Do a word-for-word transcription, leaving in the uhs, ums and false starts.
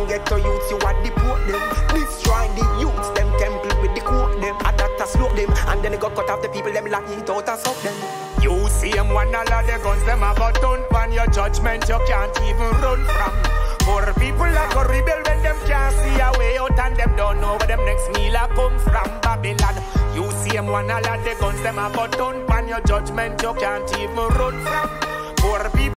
ghetto youths, you are deport them. Destroying the youths, them temple with the quote them. A doctor slope them, and then they got cut off the people, them lock it out and suck them. You see them one all of the guns, them have a ton pan your judgment, you can't even run from. For people like a rebel when them can't see a way out and them don't know where them next meal a come from. Babylon. You see them one all of the guns, them have a ton pan your judgment, you can't even run from. For people